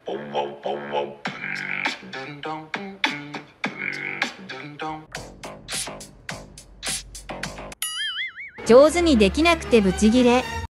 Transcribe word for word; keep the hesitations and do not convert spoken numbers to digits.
上手にできなくてブチギレ。